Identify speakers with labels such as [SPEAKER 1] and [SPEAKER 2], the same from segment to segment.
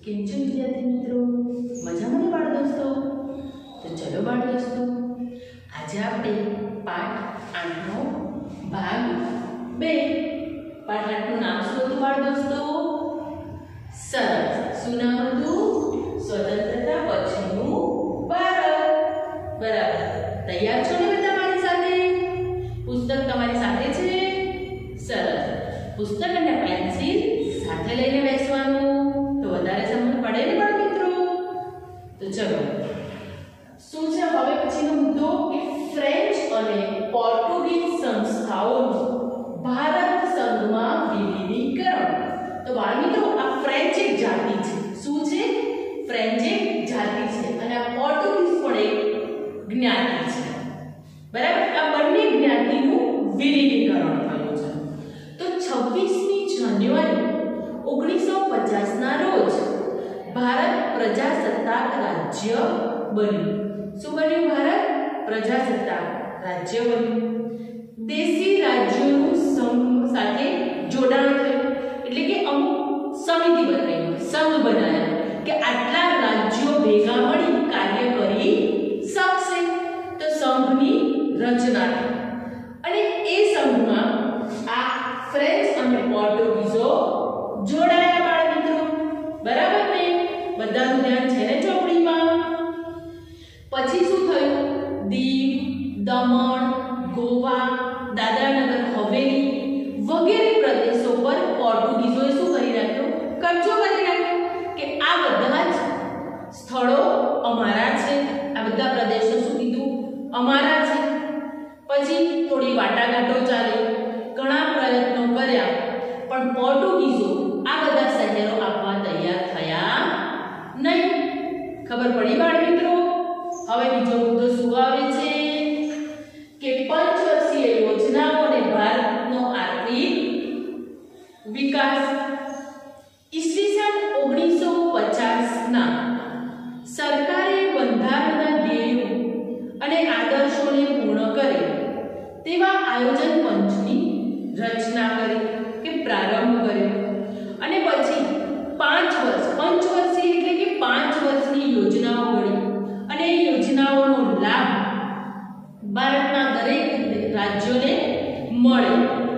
[SPEAKER 1] કેમ છો વિદ્યાર્થી મિત્રો? મજામાં ને બાળ દોસ્તો? તો ચલો બાળ દોસ્તો, આજે આપણે પાઠ 8નો ભાગ 2 પાઠ 8નું નામ શું હતું બાળ દોસ્તો? સરસ. શું નામ હતું? સ્વતંત્રતા પછીનું ભારત. બરાબર. તૈયાર છો ને બધા મારી સાથે? પુસ્તક તમારી સાથે છે? સરસ. પુસ્તક અને પેન્સિલ સાથે લઈને બેસવાનું, તો વધારે સમજ પડે ને બાળ મિત્રો? તો ચલો, શું છે હવે પછીનો મુદ્દો કે ફ્રેન્ચ અને પોર્ટુગીઝ સંસ્થાઓનું ભારત સંઘમાં વિલીનીકરણ. તો બાળ મિત્રો, આ ફ્રેન્ચ એક જાતિ છે. શું છે? ફ્રેન્ચ એક જાતિ છે અને આ પોર્ટુગીઝ પણ એક જ્ઞાતિ છે. બરાબર. આ બંને જ્ઞાતિનું વિલીનીકરણ થયું છે. તો 26મી જાન્યુઆરી 1950 ના રોજ ભારત પ્રજાસત્તાક રાજ્ય બન્યું. શું બન્યું? ભારત પ્રજાસત્તાક રાજ્ય બન્યું. દેશી રાજ્યોનું સંઘ સાથે જોડાણ થયું, એટલે કે અમુક સમિતિ બનાવી, સંઘ બનાવ્યો કે આટલા રાજ્યો ભેગા મળી કાર્ય કરી શકશે. તો સંઘની રચના થઈ અને એ સંઘમાં આ ફ્રેન્ચ અને પોર્ટુગીઝો જોડાયા બાળ મિત્રો. બરાબર ને? બધાનું ધ્યાન છે ને ચોપડીમાં? પછી શું થયું? દીવ, દમણ, ગોવા, દાદરાનગર હવેલી વગેરે પ્રદેશો પર પોર્ટુગીઝોએ શું કરી રાખ્યો? કબજો કરી રાખ્યો કે આ બધા જ સ્થળો અમારા છે, આ બધા પ્રદેશો શું કીધું? અમારા છે. પછી થોડી વાટાઘાટો ચાલી, ઘણા પ્રયત્નો કર્યા, પણ પોર્ટુગીઝો આ બધા શહેરો આપવા તૈયાર થયા નહીં. ખબર પડી બાળ મિત્રો? હવે બીજો મુદ્દો શું આવે છે કે પંચવર્ષીય યોજનાઓ અને ભારતનો આર્થિક વિકાસ. ઈસવીસન 1950 ના સરકારે બંધારણના ધ્યેયો અને આદર્શોને પૂર્ણ કરે તેવા આયોજન પંચની રચના કરી કે પ્રારંભ કર્યો. અને પછી 5 વર્ષ, પંચવર્ષીય એટલે કે 5 વર્ષની યોજનાઓ ઘડી અને એ યોજનાઓનો લાભ ભારતના દરેક રાજ્યોને મળે.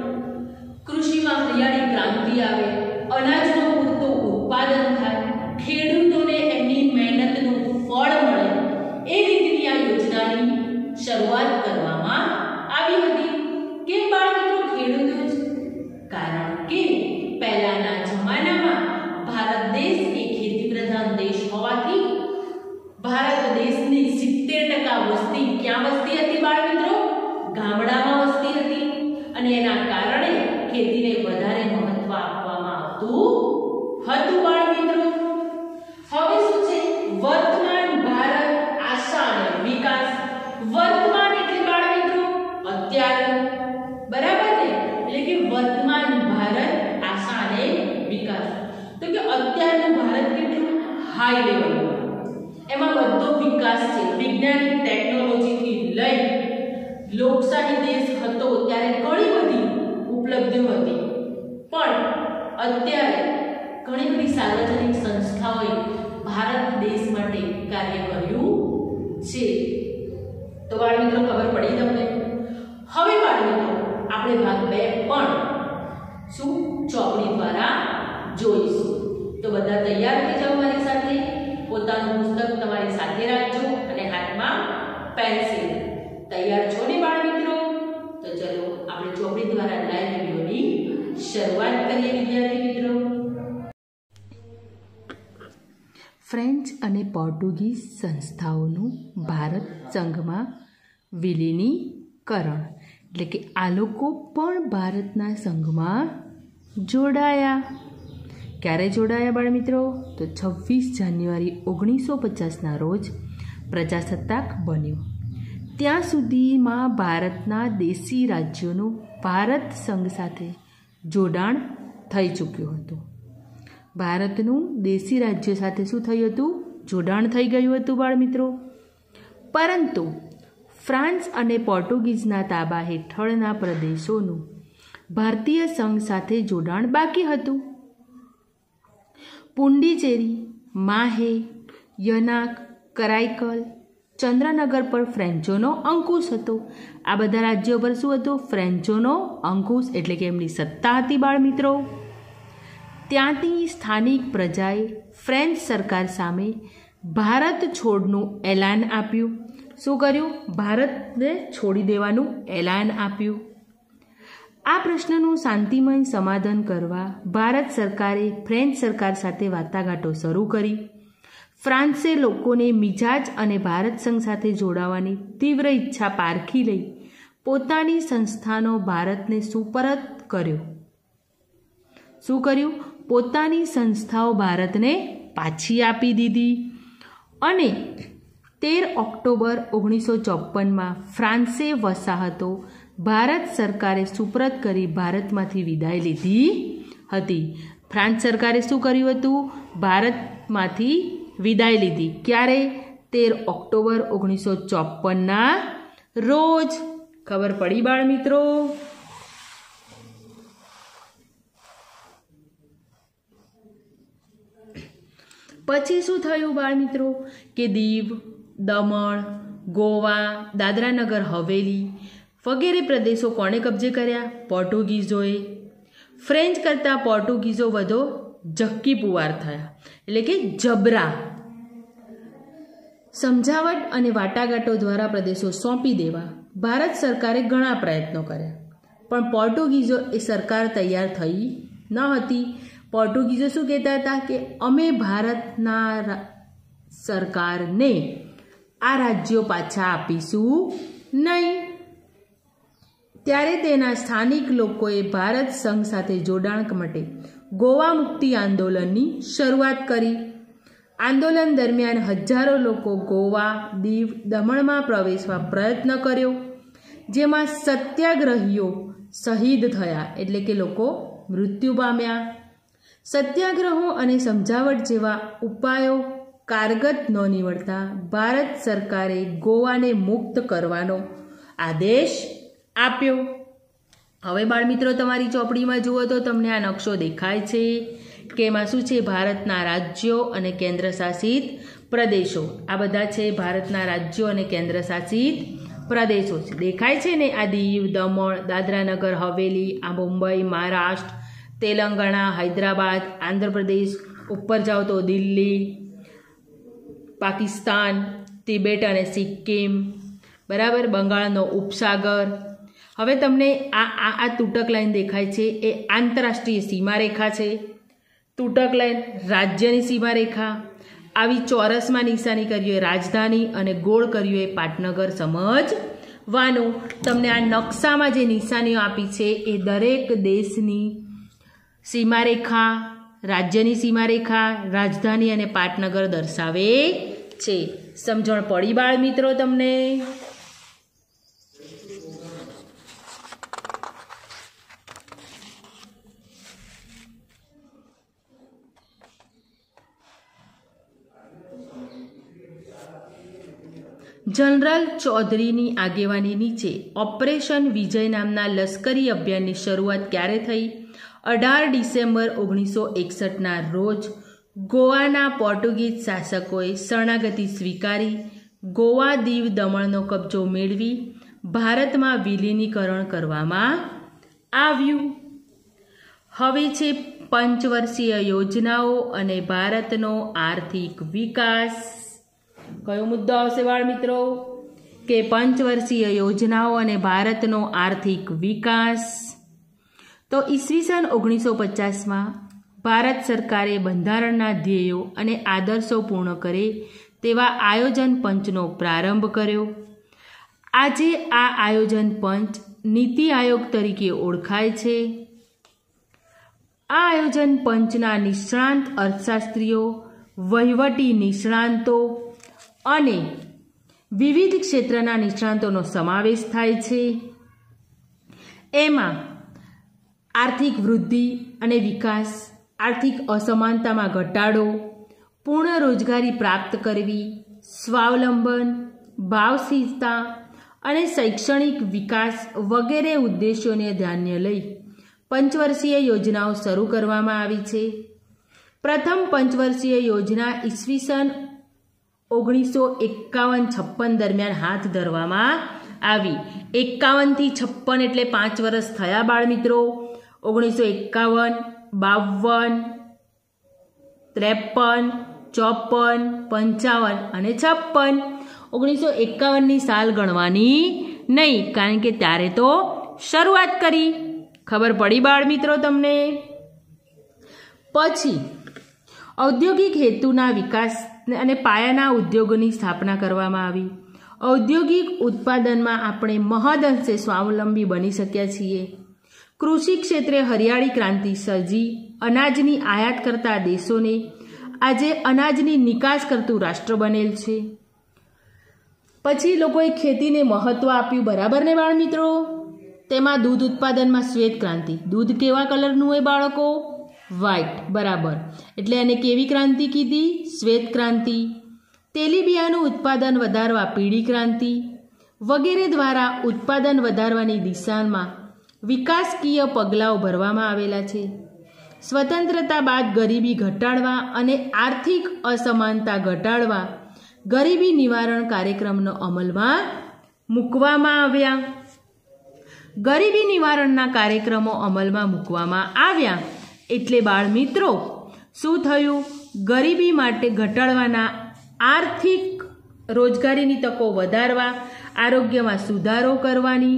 [SPEAKER 1] કૃષિમાં હરિયાળી ક્રાંતિ આવે, અનાજનું પૂરતું ઉત્પાદન થાય, ખેડૂતોને એમની મહેનતનું ફળ મળે, એ રીતની આ યોજનાની શરૂઆત કરવામાં આવી હતી. કેમ બાળ મિત્રો ખેડૂતો જ? કારણ કે પહેલાના જમાનામાં ભારત દેશ એ ખેતી પ્રધાન દેશ હોવાથી ભારત દેશની 70% વસ્તી ક્યાં વસતી હતી બાળ મિત્રો? ગામડામાં વસતી હતી. અને એના કારણે ખેતીને વધારે મહત્વ આપવામાં આવતું હતું બાળ મિત્રો. હવે શું છે? વર્તમાન ભારત આશા અને વિકાસ. વર્તમાન એટલે બાળ મિત્રો અત્યારનું. બરાબર ને? એટલે કે વર્તમાન ભારત આશા અને વિકાસ. તો કે અત્યારનું ભારત કેટલું હાઈ લેવલનું, એમાં બધો વિકાસ છે. વૈજ્ઞાનિક ટેકનોલોજીથી લઈ લોકશાહી દેશ હતો ત્યારે ઘણી બધી ઉપલબ્ધિઓ હતી, પણ અત્યારે ઘણી બધી સાર્વજનિક સંસ્થાઓએ ભારત દેશ માટે કાર્ય કર્યું છે. તો બાળ મિત્રો ખબર પડી તમને? હવે બાળ મિત્રો આપણે ભાગ 2 પણ શું ચોપડી દ્વારા જોઈશું. તો બધા તૈયાર થઈ જાઓ મારી સાથે. પોતાનું પુસ્તક તમારી સાથે રાખજો અને હાથમાં પેન્સિલ. તૈયાર છો ને બાળ મિત્રો? તો ચલો આપણે ચોપડી દ્વારા લાઈવ વિડિયોની શરૂઆત કરીએ વિદ્યાર્થી મિત્રો. ફ્રેન્ચ અને પોર્ટુગીઝ સંસ્થાઓનું ભારત સંઘમાં વિલીનીકરણ, એટલે કે આ લોકો પણ ભારતના સંઘમાં જોડાયા. ક્યારે જોડાયા બાળ મિત્રો? તો 26 જાન્યુઆરી 1950 ના રોજ પ્રજાસત્તાક બન્યું. ત્યાં સુધીમાં ભારતના દેશી રાજ્યોનું ભારત સંઘ સાથે જોડાણ થઈ ચૂક્યું હતું. ભારતનું દેશી રાજ્યો સાથે શું થયું હતું? જોડાણ થઈ ગયું હતું બાળ મિત્રો. પરંતુ ફ્રાન્સ અને પોર્ટુગીઝના તાબા હેઠળના પ્રદેશોનું ભારતીય સંઘ સાથે જોડાણ બાકી હતું. પુંડીચેરી, માહે, યનાક, કરાઈકલ, ચંદ્રનગર પર ફ્રેન્ચોનો અંકુશ હતો. આ બધા રાજ્યો પર શું હતું? ફ્રેન્ચોનો અંકુશ એટલે કે એમની સત્તા હતી બાળમિત્રો. ત્યાંથી સ્થાનિક પ્રજાએ ફ્રેન્ચ સરકાર સામે ભારત છોડનું એલાન આપ્યું. શું કર્યું? ભારતને છોડી દેવાનું એલાન આપ્યું. આ પ્રશ્નનું શાંતિમય સમાધાન કરવા ભારત સરકારે ફ્રેન્ચ સરકાર સાથે વાટાઘાટો શરૂ કરી. ફ્રાન્સે લોકોને મિજાજ અને ભારત સંઘ સાથે જોડાવાની તીવ્ર ઈચ્છા પારખી લઈ પોતાની સંસ્થાનો ભારતને સુપરત કર્યો. શું કર્યું? પોતાની સંસ્થાઓ ભારતને પાછી આપી દીધી અને 13 ઓક્ટોબર 1954માં ફ્રાન્સે વસાહતો ભારત સરકારે સુપરત કરી ભારતમાંથી વિદાય લીધી હતી. ફ્રાન્સ સરકારે શું કર્યું હતું? ભારતમાંથી વિદાય લીધી. ક્યારે? 13 ઓક્ટોબર 1954ના રોજ. ખબર પડી બાળમિત્રો? પછી શું થયું બાળમિત્રો? કે દીવ, દમણ, ગોવા, દાદરાનગર હવેલી વગેરે પ્રદેશો કોણે કબજે કર્યા? પોર્ટુગીઝોએ. ફ્રેન્ચ કરતાં પોર્ટુગીઝો વધુ ઝક્કી પુવાર થયા એટલે કે જબરા. સમજાવટ અને વાટાઘાટો દ્વારા પ્રદેશો સોંપી દેવા ભારત સરકારે ઘણા પ્રયત્નો કર્યા, પણ પોર્ટુગીઝો એ સરકાર તૈયાર થઈ ન હતી. પોર્ટુગીઝો શું કહેતા હતા? કે અમે ભારતના સરકારને આ રાજ્યો પાછા આપીશું નહીં. ત્યારે તેના સ્થાનિક લોકોએ ભારત સંઘ સાથે જોડાણ માટે ગોવા મુક્તિ આંદોલનની શરૂઆત કરી. આંદોલન દરમિયાન હજારો લોકો ગોવા, દીવ, દમણમાં પ્રવેશવા પ્રયત્ન કર્યો, જેમાં સત્યાગ્રહીઓ શહીદ થયા એટલે કે લોકો મૃત્યુ પામ્યા. સત્યાગ્રહો અને સમજાવટ જેવા ઉપાયો કારગત ન નીવડતા ભારત સરકારે ગોવાને મુક્ત કરવાનો આદેશ આપ્યો. હવે બાળમિત્રો તમારી ચોપડીમાં જુઓ તો તમને આ નકશો દેખાય છે કે એમાં શું છે? ભારતના રાજ્યો અને કેન્દ્ર શાસિત પ્રદેશો. આ બધા છે ભારતના રાજ્યો અને કેન્દ્ર શાસિત પ્રદેશો. દેખાય છે ને? આ દીવ, દમણ, દાદરાનગર હવેલી, આ મુંબઈ, મહારાષ્ટ્ર, તેલંગાણા, હૈદરાબાદ, આંધ્રપ્રદેશ, ઉપર જાઓ તો દિલ્હી, પાકિસ્તાન, તિબેટ અને સિક્કિમ, બરાબર, બંગાળનો ઉપસાગર. હવે તમને આ તૂટક લાઈન દેખાય છે એ આંતરરાષ્ટ્રીય સીમારેખા છે. તૂટક લાઈન રાજ્યની સીમારેખા. આવી ચોરસમાં નિશાની કર્યું એ રાજધાની અને ગોળ કર્યું એ પાટનગર સમજવાનું. તમને આ નકશામાં જે નિશાનીઓ આપી છે એ દરેક દેશની સીમારેખા, રાજ્યની સીમારેખા, રાજધાની અને પાટનગર દર્શાવે છે. સમજણ પડી બાળમિત્રો તમને? જનરલ ચૌધરીની આગેવાની નીચે ઓપરેશન વિજય નામના લશ્કરી અભિયાનની શરૂઆત ક્યારે થઈ? 18 ડિસેમ્બર 1961ના રોજ ગોવાના પોર્ટુગીઝ શાસકોએ શરણાગતિ સ્વીકારી ગોવા, દીવ, દમણનો કબજો મેળવી ભારતમાં વિલીનીકરણ કરવામાં આવ્યું. હવે છે પંચવર્ષીય યોજનાઓ અને ભારતનો આર્થિક વિકાસ. કયો મુદ્દો આવશે બાળમિત્રો? કે પંચવર્ષીય યોજનાઓ અને ભારતનો આર્થિક વિકાસ. તો ઈસવીસન 1950માં ભારત સરકારે બંધારણના ધ્યેયો અને આદર્શો પૂર્ણ કરે તેવા આયોજન પંચનો પ્રારંભ કર્યો. આજે આ આયોજન પંચ નીતિ આયોગ તરીકે ઓળખાય છે. આ આયોજન પંચના નિષ્ણાંત અર્થશાસ્ત્રીઓ, વહીવટી નિષ્ણાંતો અને વિવિધ ક્ષેત્રના નિષ્ણાંતોનો સમાવેશ થાય છે. એમાં આર્થિક વૃદ્ધિ અને વિકાસ, આર્થિક અસમાનતામાં ઘટાડો, પૂર્ણ રોજગારી પ્રાપ્ત કરવી, સ્વાવલંબન, ભાવસ્થિરતા અને શૈક્ષણિક વિકાસ વગેરે ઉદ્દેશોને ધ્યાને લઈ પંચવર્ષીય યોજનાઓ શરૂ કરવામાં આવી છે. પ્રથમ પંચવર્ષીય યોજના ઈસવીસન 1951-56 દરમિયાન હાથ ધરવામાં આવી. 51 થી 56 એટલે 5 વર્ષ થયા બાળ મિત્રો. 1951, 52, 53, 54, 55 અને 56. 1951ની સાલ ગણવાની નહીં, કારણ કે ત્યારે તો શરૂઆત કરી. ખબર પડી બાળ મિત્રો તમને? પછી ઔદ્યોગિક હેતુના વિકાસ અને પાયાના ઉદ્યોગોની સ્થાપના કરવામાં આવી. ઔદ્યોગિક ઉત્પાદનમાં આપણે મહદઅંશે સ્વાવલંબી બની શક્યા છીએ. કૃષિ ક્ષેત્રે હરિયાળી ક્રાંતિ સર્જી અનાજની આયાત કરતા દેશોને આજે અનાજની નિકાસ કરતું રાષ્ટ્ર બનેલ છે. પછી લોકોએ ખેતીને મહત્વ આપ્યું, બરાબર ને બાળ મિત્રો? તેમાં દૂધ ઉત્પાદનમાં શ્વેત ક્રાંતિ. દૂધ કેવા કલરનું હોય બાળકો? વ્હાઇટ, બરાબર. એટલે એને કેવી ક્રાંતિ કીધી? શ્વેત ક્રાંતિ. તેલીબિયાનું ઉત્પાદન વધારવા પીળી ક્રાંતિ વગેરે દ્વારા ઉત્પાદન વધારવાની દિશામાં વિકાસકીય પગલાઓ ભરવામાં આવેલા છે. સ્વતંત્રતા બાદ ગરીબી ઘટાડવા અને આર્થિક અસમાનતા ઘટાડવા ગરીબી નિવારણ કાર્યક્રમનો અમલમાં મૂકવામાં આવ્યા. ગરીબી નિવારણના કાર્યક્રમો અમલમાં મૂકવામાં આવ્યા એટલે બાળ મિત્રો શું થયું? ગરીબી માટે ઘટાડવાના, આર્થિક રોજગારીની તકો વધારવા, આરોગ્યમાં સુધારો કરવાની,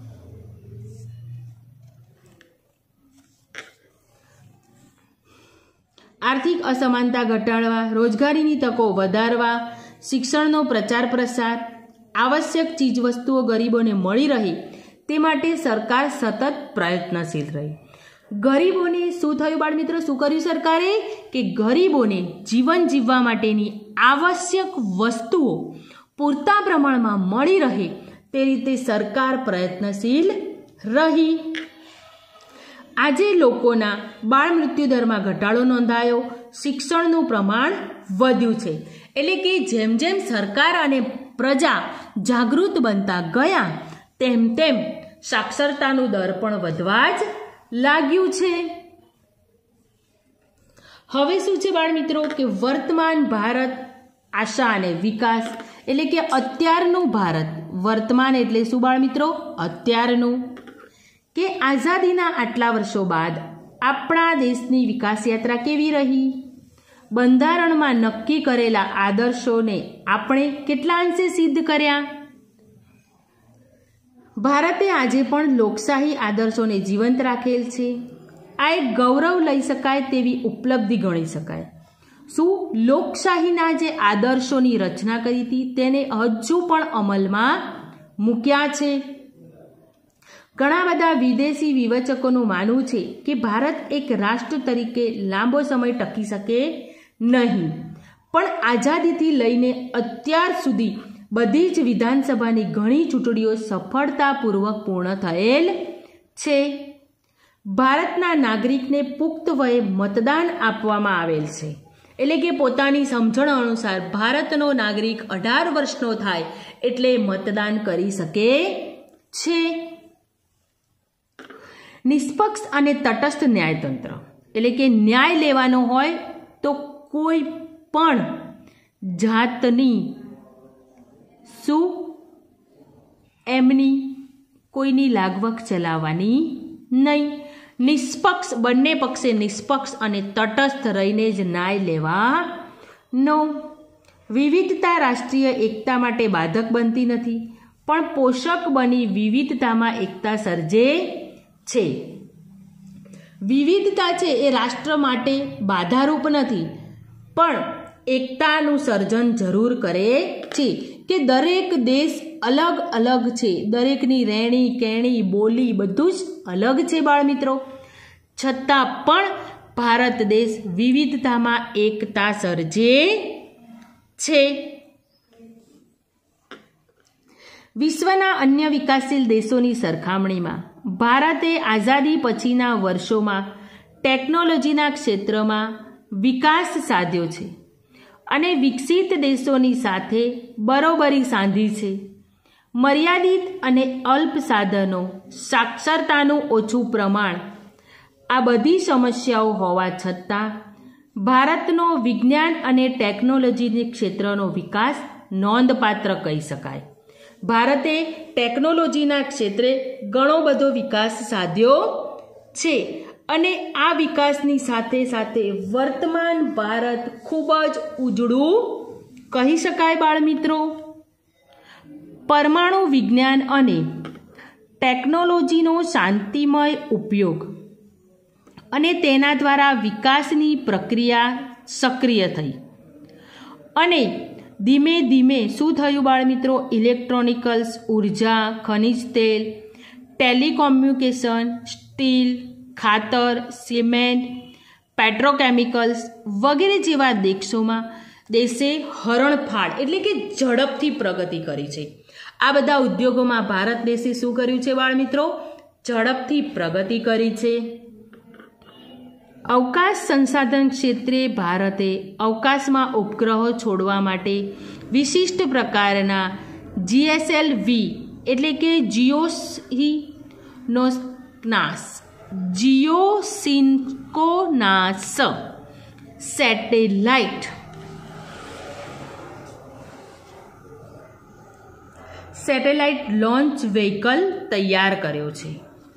[SPEAKER 1] આર્થિક અસમાનતા ઘટાડવા, રોજગારીની તકો વધારવા, શિક્ષણનો પ્રચાર પ્રસાર, આવશ્યક ચીજવસ્તુઓ ગરીબોને મળી રહે તે માટે સરકાર સતત પ્રયત્નશીલ રહી. ગરીબોને શું થયું બાળ મિત્રો? શું કર્યું સરકારે? કે ગરીબોને જીવન જીવવા માટેની આવશ્યક વસ્તુઓ પૂરતા પ્રમાણમાં મળી રહે તે રીતે સરકાર પ્રયત્નશીલ રહી. આજે લોકોના બાળ મૃત્યુદરમાં ઘટાડો નોંધાયો, શિક્ષણનું પ્રમાણ વધ્યું છે. એટલે કે જેમ જેમ સરકાર અને પ્રજા જાગૃત બનતા ગયા તેમ તેમ સાક્ષરતાનું દર પણ વધવા જ લાગ્યું છે. હવે શું છે બાળ મિત્રો? કે વર્તમાન ભારત આશા અને વિકાસ, એટલે કે અત્યારનું ભારત. વર્તમાન એટલે શું બાળ મિત્રો? અત્યારનું. કે આઝાદીના આટલા વર્ષો બાદ આપણા દેશની વિકાસ યાત્રા કેવી રહી? બંધારણમાં નક્કી કરેલા આદર્શોને આપણે કેટલા અંશે સિદ્ધ કર્યા? ભારતે આજે પણ લોકશાહી આદર્શોને જીવંત રાખેલ છે. આ એક ગૌરવ લઈ શકાય તેવી ઉપલબ્ધિ ગણી શકાય. શું લોકશાહીના જે આદર્શોની રચના કરી હતી તેને હજુ પણ અમલમાં મૂક્યા છે? ઘણા બધા વિદેશી વિવેચકોનું માનવું છે કે ભારત એક રાષ્ટ્ર તરીકે લાંબો સમય ટકી શકે નહીં, પણ આઝાદીથી લઈને અત્યાર સુધી બધી જ વિધાનસભાની ઘણી ચૂંટણીઓ સફળતાપૂર્વક પૂર્ણ થયેલ છે. ભારતના નાગરિકને પુખ્ત વયે મતદાન આપવામાં આવેલ છે. એટલે કે પોતાની સમજણ અનુસાર ભારતનો નાગરિક 18 વર્ષનો થાય એટલે મતદાન કરી શકે છે. નિષ્પક્ષ અને તટસ્થ ન્યાયતંત્ર, એટલે કે ન્યાય લેવાનો હોય તો કોઈ પણ જાતની શું એમની કોઈની લાગવક ચલાવવાની નહીં. નિષ્પક્ષ, બંને પક્ષે નિષ્પક્ષ અને તટસ્થ રહીને જ ન્યાય લેવાનો. વિવિધતા રાષ્ટ્રીય એકતા માટે બાધક બનતી નથી, પણ પોષક બની વિવિધતામાં એકતા સર્જે છે. વિવિધતા છે એ રાષ્ટ્ર માટે બાધારૂપ નથી, પણ એકતાનું સર્જન જરૂર કરે છે. કે દરેક દેશ અલગ અલગ છે, દરેકની રહેણી કહેણી બોલી બધું જ અલગ છે બાળ મિત્રો, છતાં પણ ભારત દેશ વિવિધતામાં એકતા સર્જે છે. વિશ્વના અન્ય વિકાસશીલ દેશોની સરખામણીમાં ભારતે આઝાદી પછીના વર્ષોમાં ટેકનોલોજીના ક્ષેત્રમાં વિકાસ સાધ્યો છે અને વિકસિત દેશોની સાથે બરોબરી સાધી છે. મર્યાદિત અને અલ્પ સાધનો, સાક્ષરતાનું ઓછું પ્રમાણ, આ બધી સમસ્યાઓ હોવા છતાં ભારતનો વિજ્ઞાન અને ટેકનોલોજીના ક્ષેત્રનો વિકાસ નોંધપાત્ર કહી શકાય. ભારતે ટેકનોલોજીના ક્ષેત્રે ઘણો બધો વિકાસ સાધ્યો છે અને આ વિકાસની સાથે સાથે વર્તમાન ભારત ખૂબ જ ઉજળું કહી શકાય. બાળમિત્રો, પરમાણુ વિજ્ઞાન અને ટેકનોલોજીનો શાંતિમય ઉપયોગ અને તેના દ્વારા વિકાસની પ્રક્રિયા સક્રિય થઈ અને ધીમે ધીમે શું થયું બાળમિત્રો? ઇલેક્ટ્રોનિકલ્સ, ઉર્જા, ખનિજ તેલ, ટેલિકોમ્યુનિકેશન, સ્ટીલ, ખાતર, સિમેન્ટ, પેટ્રોકેમિકલ્સ વગેરે જેવા દેશે હરણફાળ એટલે કે ઝડપથી પ્રગતિ કરી છે. આ બધા ઉદ્યોગોમાં ભારત દેશે શું કર્યું છે બાળમિત્રો? ઝડપથી પ્રગતિ કરી છે. અવકાશ સંસાધન ક્ષેત્રે ભારતે અવકાશમાં ઉપગ્રહો છોડવા માટે વિશિષ્ટ પ્રકારના GSLV એટલે કે જીઓસિન્કોનાસ સેટેલાઇટ લોન્ચ વ્હીકલ તૈયાર કર્યો છે.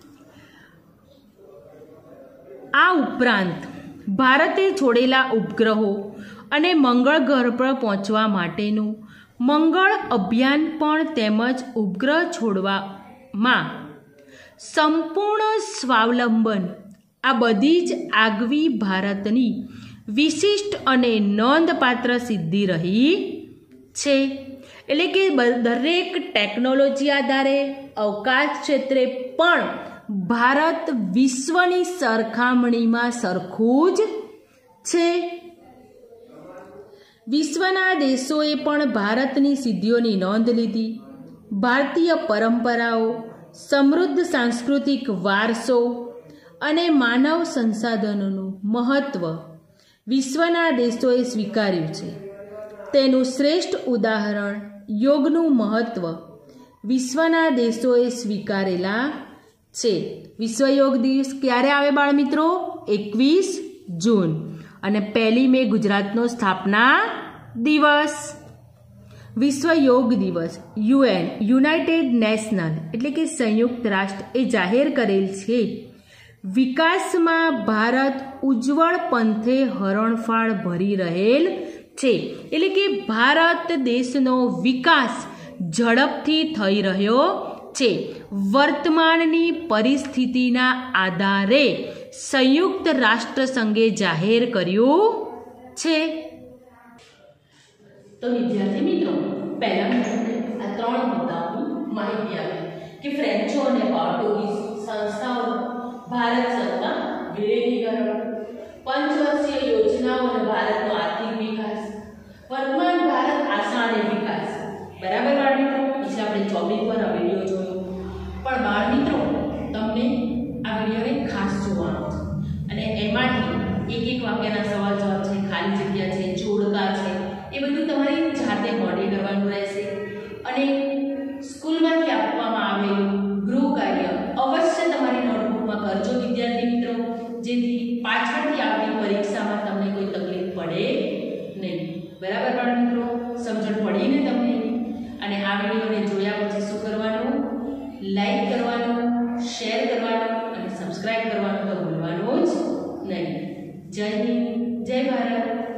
[SPEAKER 1] આ ઉપરાંત ભારતે છોડેલા ઉપગ્રહો અને મંગળ ગ્રહ પર પહોંચવા માટેનું મંગળ અભિયાન પણ તેમજ ઉપગ્રહ છોડવામાં સંપૂર્ણ સ્વાવલંબન આ બધી જ આગવી ભારતની વિશિષ્ટ અને નોંધપાત્ર સિદ્ધિ રહી છે. એટલે કે દરેક ટેકનોલોજી આધારે અવકાશ ક્ષેત્રે પણ ભારત વિશ્વની સરખામણીમાં સરખું જ છે. વિશ્વના દેશોએ પણ ભારતની સિદ્ધિઓની નોંધ લીધી. ભારતીય પરંપરાઓ, સમૃદ્ધ સાંસ્કૃતિક વારસો અને માનવ સંસાધનોનું મહત્ત્વ વિશ્વના દેશોએ સ્વીકાર્યું છે. તેનું શ્રેષ્ઠ ઉદાહરણ યોગનું મહત્ત્વ વિશ્વના દેશોએ સ્વીકારેલા છે. વિશ્વ યોગ દિવસ ક્યારે આવે બાળમિત્રો? 21 જૂન અને 1 મે ગુજરાતનો સ્થાપના દિવસ. વિશ્વ યોગ દિવસ યુનાઇટેડ નેશનલ એટલે કે સંયુક્ત રાષ્ટ્ર એ જાહેર કરેલ છે. વિકાસમાં ભારત ઉજ્જવળ પંથે હરણફાળ ભરી રહેલ છે. એટલે કે ભારત દેશનો વિકાસ ઝડપથી થઈ રહ્યો છે. વર્તમાનની પરિસ્થિતિના આધારે સંયુક્ત રાષ્ટ્ર સંઘે જાહેર કર્યું છે. તો વિદ્યાર્થી મિત્રો, પહેલા મેં આ 3 મુદ્દાઓની માહિતી આપી કે ફ્રેન્ચો અને પોર્ટુગીઝ સંસ્થાઓ ભારત સરકાર વિલીનીકરણ, પંચવર્ષીય યોજનાઓ અને ભારતનો આર્થિક વિકાસ, વર્તમાન ભારત આશા અને વિકાસ. બરાબર બાળમિત્રો? પછી આપણે ટોપિક પર આ વિડીયો જોયો. પણ બાળમિત્રો, તમને આ વિડીયોને ખાસ જોવાનો છે અને એમાંથી એક વાક્યના સવાલ જવાબ છે, ખાલી જગ્યા છે, જોડકા છે, એ બધું તમારી જાતે મોડે કરવાનું રહેશે. અને સ્કૂલમાંથી આપવામાં આવેલું ગૃહ કાર્ય અવશ્ય તમારી નોટબુકમાં કરજો વિદ્યાર્થી મિત્રો, જેથી પાછળથી આવતી પરીક્ષામાં તમને કોઈ તકલીફ પડે નહીં. બરાબર બાળમિત્રો? સમજણ પડી ને તમને? અને આ વિડીયોને જોયા પછી શું કરવાનું? લાઈક કરવાનું, શેર કરવાનું અને સબસ્ક્રાઇબ કરવાનું તો ભૂલવાનું જ નહીં. જય હિન્દ, જય ભારત.